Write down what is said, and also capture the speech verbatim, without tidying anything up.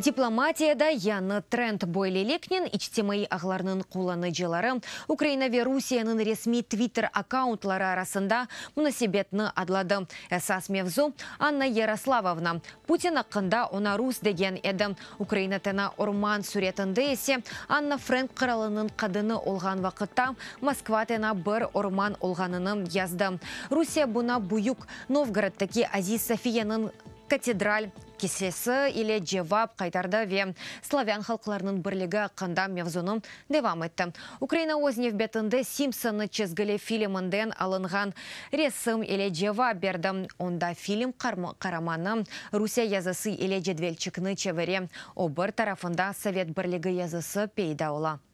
Дипломатияда яны тренд бойлелекнен ичтемей ағларының куланы жылары Украина ве Русияның ресми твиттер аккаунтлары арасында мұнасебетні адлады. Әсас мевзу Анна Ярославовна. Путин ақында она рус деген еді. Украина тена орман суретінде есе Анна Фрэнк қыралының қадыны олған вақытта Москва тена бір орман олғанының язды. Русия бұна бұйық Новгородтаки Азиз Софияның катедраль кесесі или жевап қайтарды ве славян халқларының бірлігі қанда мевзуның девам етті. Украина ознев бетінде Симпсоны чезгілі фильмінден алынған ресім или жевап берді. Онда фильм қараманы Русия язысы или жедвелчікні чевере. Обыр тарафында Совет бірлігі язысы пейда ола.